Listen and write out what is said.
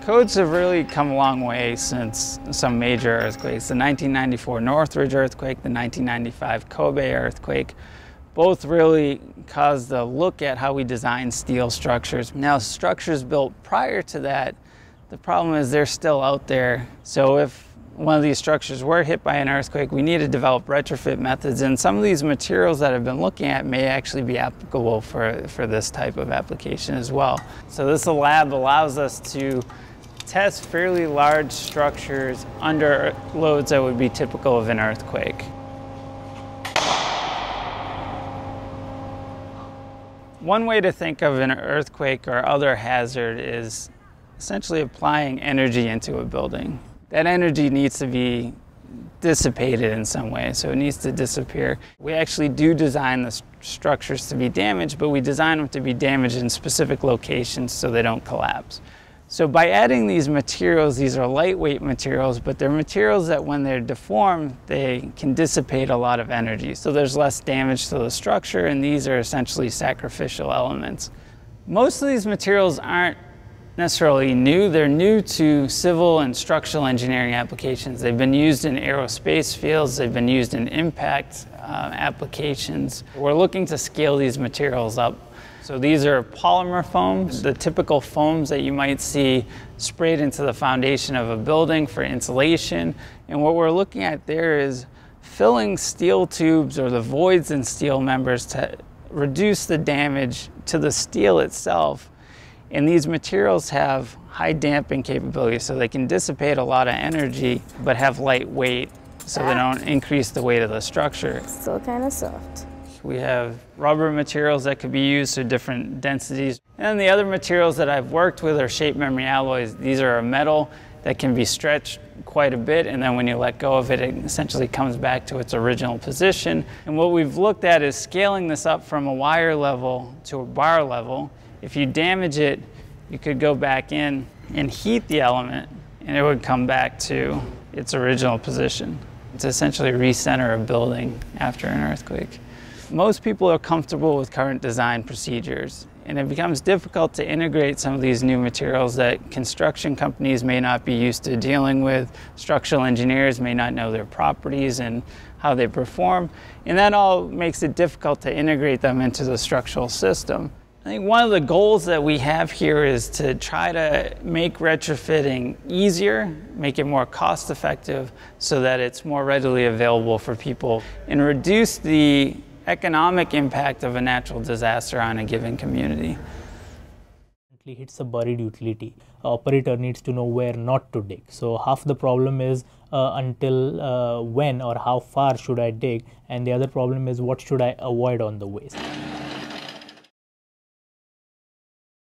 Codes have really come a long way since some major earthquakes. The 1994 Northridge earthquake, the 1995 Kobe earthquake, both really caused a look at how we design steel structures. Now, structures built prior to that, the problem is they're still out there. So if one of these structures were hit by an earthquake, we need to develop retrofit methods, and some of these materials that I've been looking at may actually be applicable for this type of application as well. So this lab allows us to test fairly large structures under loads that would be typical of an earthquake. One way to think of an earthquake or other hazard is essentially applying energy into a building. That energy needs to be dissipated in some way, so it needs to disappear. We actually do design the structures to be damaged, but we design them to be damaged in specific locations so they don't collapse. So by adding these materials, these are lightweight materials, but they're materials that when they're deformed, they can dissipate a lot of energy. So there's less damage to the structure, and these are essentially sacrificial elements. Most of these materials aren't necessarily new. They're new to civil and structural engineering applications. They've been used in aerospace fields. They've been used in impact applications. We're looking to scale these materials up. So these are polymer foams, the typical foams that you might see sprayed into the foundation of a building for insulation. And what we're looking at there is filling steel tubes or the voids in steel members to reduce the damage to the steel itself. And these materials have high damping capability, so they can dissipate a lot of energy, but have light weight, so they don't increase the weight of the structure. Still kind of soft. We have rubber materials that could be used to different densities. And then the other materials that I've worked with are shape memory alloys. These are a metal that can be stretched quite a bit, and then when you let go of it, it essentially comes back to its original position. And what we've looked at is scaling this up from a wire level to a bar level. If you damage it, you could go back in and heat the element, and it would come back to its original position. It's essentially recenter a building after an earthquake. Most people are comfortable with current design procedures, and it becomes difficult to integrate some of these new materials that construction companies may not be used to dealing with. Structural engineers may not know their properties and how they perform, and that all makes it difficult to integrate them into the structural system. I think one of the goals that we have here is to try to make retrofitting easier, make it more cost effective so that it's more readily available for people, and reduce the economic impact of a natural disaster on a given community. Hits a buried utility. Operator needs to know where not to dig. So half the problem is until when or how far should I dig, and the other problem is what should I avoid on the way.